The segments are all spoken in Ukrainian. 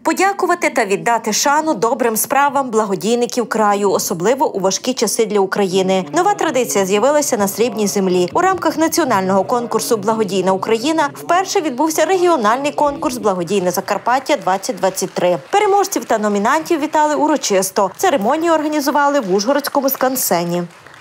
Подякувати та віддати шану добрим справам благодійників краю, особливо у важкі часи для України. Нова традиція з'явилася на Срібній землі. У рамках національного конкурсу «Благодійна Україна» вперше відбувся регіональний конкурс «Благодійне Закарпаття-2023». Переможців та номінантів вітали урочисто. Церемонію організували в Ужгородському скансені.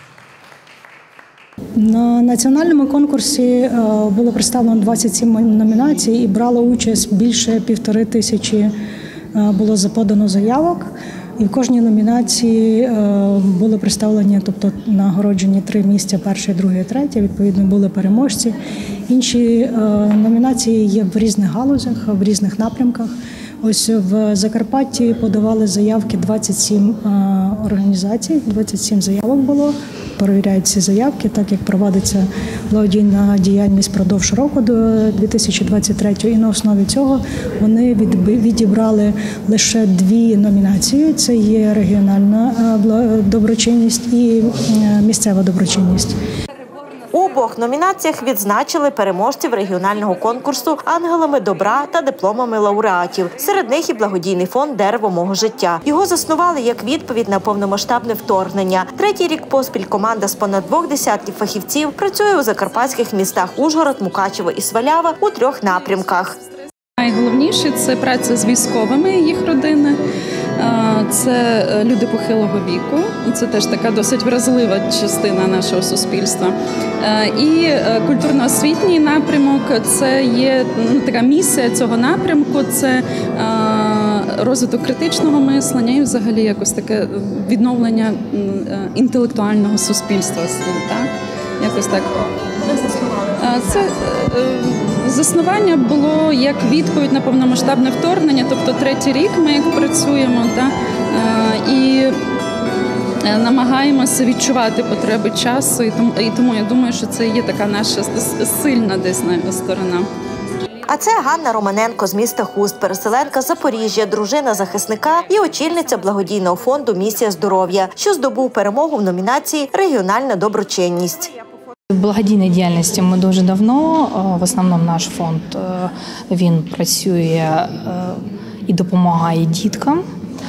На національному конкурсі було представлено 27 номінацій і брало участь більше 1500 було подано заявок. І в кожній номінації були представлені, тобто нагороджені 3 місця, перше, друге, третє, відповідно були переможці. Інші номінації є в різних галузях, в різних напрямках. Ось в Закарпатті подавали заявки 27 організацій, 27 заявок було. Перевіряють ці заявки, так як проводиться благодійна діяльність впродовж року до 2023. І на основі цього вони відібрали лише 2 номінації. Це є регіональна доброчинність і місцева доброчинність. У обох номінаціях відзначили переможців регіонального конкурсу ангелами добра та дипломами лауреатів. Серед них і благодійний фонд «Дерево мого життя». Його заснували як відповідь на повномасштабне вторгнення. Третій рік поспіль команда з понад 20 фахівців працює у закарпатських містах Ужгород, Мукачево і Свалява у 3 напрямках. Найголовніше – це праця з військовими і їх родини. Це люди похилого віку, це теж така досить вразлива частина нашого суспільства. І культурно-освітній напрямок – це є така місія цього напрямку, це розвиток критичного мислення і взагалі якось таке відновлення інтелектуального суспільства. Так? Якось так. Це заснування було як відповідь на повномасштабне вторгнення, тобто 3-й рік ми як працюємо, і намагаємося відчувати потреби часу, і тому я думаю, що це є така наша сильна десь сторона. А це Ганна Романенко з міста Хуст, переселенка з Запоріжжя, дружина захисника і очільниця благодійного фонду «Місія здоров'я», що здобув перемогу в номінації «Регіональна доброчинність». В благодійній діяльності ми дуже давно. В основному наш фонд він працює і допомагає діткам.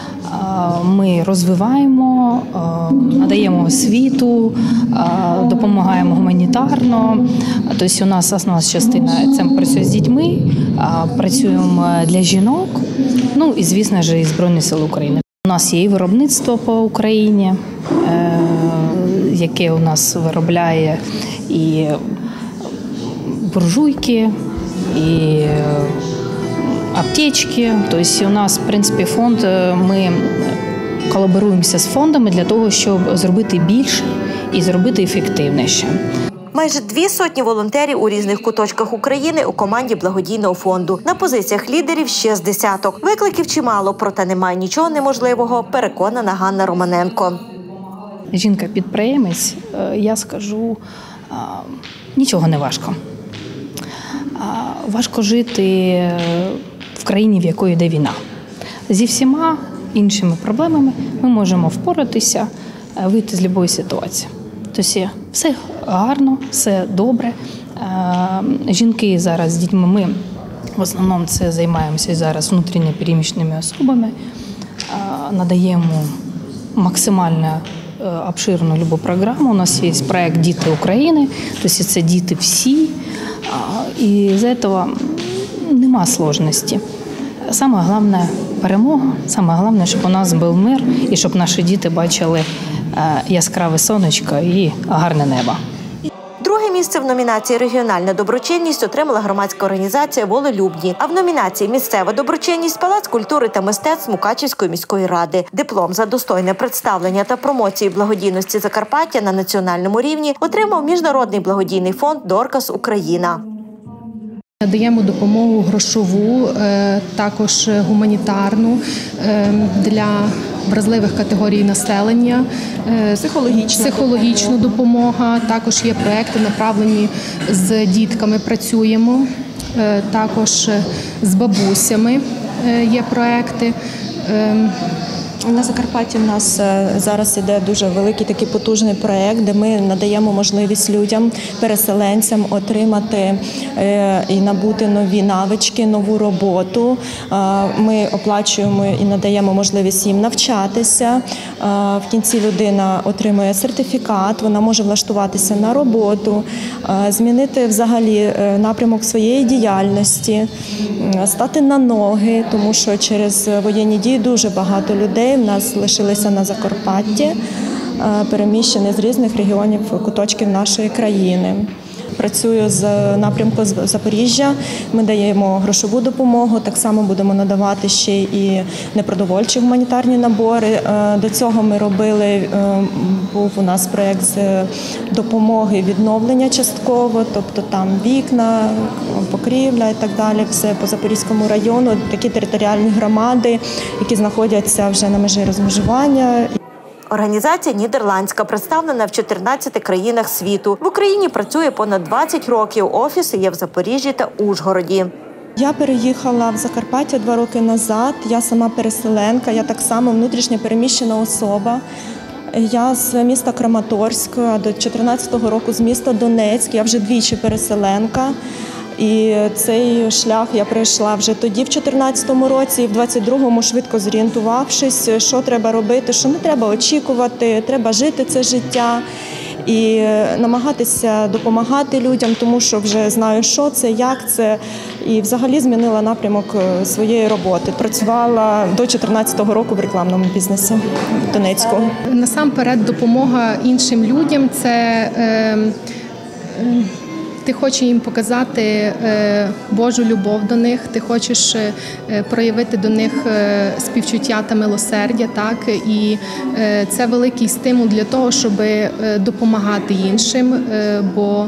Ми розвиваємо, надаємо освіту, допомагаємо гуманітарно. Тобто у нас основна частина – це ми працюємо з дітьми, працюємо для жінок, ну і, звісно ж, і Збройні Сили України. У нас є і виробництво по Україні, яке у нас виробляє і буржуйки, і аптечки. Тобто у нас, в принципі, фонд, ми колаборуємося з фондами для того, щоб зробити більше і зробити ефективніше. Майже 200 волонтерів у різних куточках України у команді благодійного фонду. На позиціях лідерів ще з десяток. Викликів чимало, проте немає нічого неможливого, переконана Ганна Романенко. Жінка-підприємець, я скажу, нічого не важко. Важко жити в країні, в якої йде війна. Зі всіма іншими проблемами ми можемо впоратися, вийти з будь-якої ситуації. Тобто все гарно, все добре. Жінки зараз з дітьми, ми в основному це займаємося зараз внутрішньо переміщеними особами, надаємо максимально обширну любу програму. У нас є проект «Діти України», тобто це діти всі, і з цього нема складності. Саме головне – перемога, саме головне, щоб у нас був мир і щоб наші діти бачили яскраве сонечко і гарне небо. Друге місце в номінації «Регіональна доброчинність» отримала громадська організація «Волелюбні», а в номінації «Місцева доброчинність» – Палац культури та мистецтв Мукачівської міської ради. Диплом за достойне представлення та промоцію благодійності Закарпаття на національному рівні отримав Міжнародний благодійний фонд «Доркас Україна». Надаємо допомогу грошову, також гуманітарну для вразливих категорій населення, психологічна допомога. Також є проекти, направлені з дітками, працюємо, також з бабусями є проекти. На Закарпатті в нас зараз іде дуже великий такий потужний проєкт, де ми надаємо можливість людям, переселенцям отримати і набути нові навички, нову роботу. Ми оплачуємо і надаємо можливість їм навчатися. В кінці людина отримує сертифікат, вона може влаштуватися на роботу, змінити взагалі напрямок своєї діяльності, стати на ноги, тому що через воєнні дії дуже багато людей в нас лишилися на Закарпатті, переміщені з різних регіонів, куточків нашої країни. Працюю з напрямку Запоріжжя, ми даємо грошову допомогу, так само будемо надавати ще і непродовольчі гуманітарні набори. До цього ми робили, був у нас проєкт з допомоги відновлення частково, тобто там вікна, покрівля і так далі, все по Запорізькому району, такі територіальні громади, які знаходяться вже на межі розмежування. Організація нідерландська, представлена в 14 країнах світу. В Україні працює понад 20 років. Офіси є в Запоріжжі та Ужгороді. Я переїхала в Закарпаття 2 роки назад. Я сама переселенка, я так само внутрішньо переміщена особа. Я з міста Краматорськ, а до 2014 року з міста Донецьк. Я вже двічі переселенка. І цей шлях я пройшла вже тоді, в 2014 році, і в 2022-му швидко зорієнтувавшись, що треба робити, що не треба очікувати, треба жити це життя і намагатися допомагати людям, тому що вже знаю, що це, як це, і взагалі змінила напрямок своєї роботи. Працювала до 2014 року в рекламному бізнесі в Донецьку. Насамперед, допомога іншим людям – це ти хочеш їм показати Божу любов до них, ти хочеш проявити до них співчуття та милосердя, так? І це великий стимул для того, щоб допомагати іншим, бо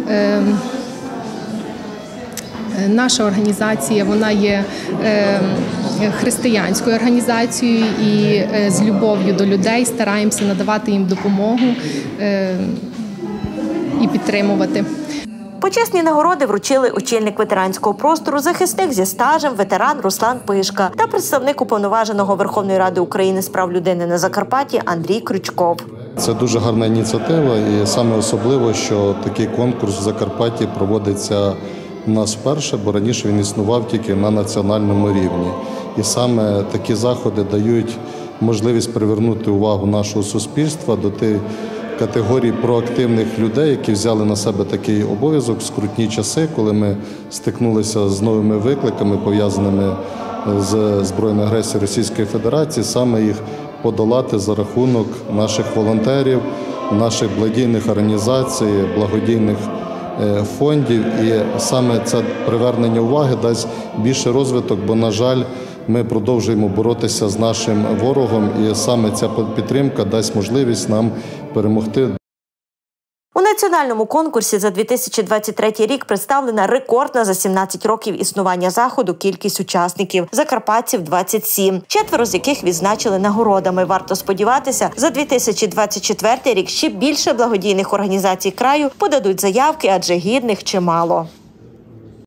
наша організація, вона є християнською організацією і з любов'ю до людей стараємося надавати їм допомогу і підтримувати. Почесні нагороди вручили очільник ветеранського простору, захисник зі стажем, ветеран Руслан Пишка та представник Уповноваженого Верховної Ради України з прав людини на Закарпатті Андрій Крючков. Це дуже гарна ініціатива і саме особливо, що такий конкурс в Закарпатті проводиться у нас вперше, бо раніше він існував тільки на національному рівні. І саме такі заходи дають можливість привернути увагу нашого суспільства до тих категорій проактивних людей, які взяли на себе такий обов'язок в скрутні часи, коли ми стикнулися з новими викликами, пов'язаними з збройною агресією Російської Федерації, саме їх подолати за рахунок наших волонтерів, наших благодійних організацій, благодійних фондів. І саме це привернення уваги дасть більше розвиток, бо, на жаль, ми продовжуємо боротися з нашим ворогом, і саме ця підтримка дасть можливість нам перемогти. У національному конкурсі за 2023 рік представлена рекордна за 17 років існування заходу кількість учасників – закарпатців 27, 4 з яких відзначили нагородами. Варто сподіватися, за 2024 рік ще більше благодійних організацій краю подадуть заявки, адже гідних чимало.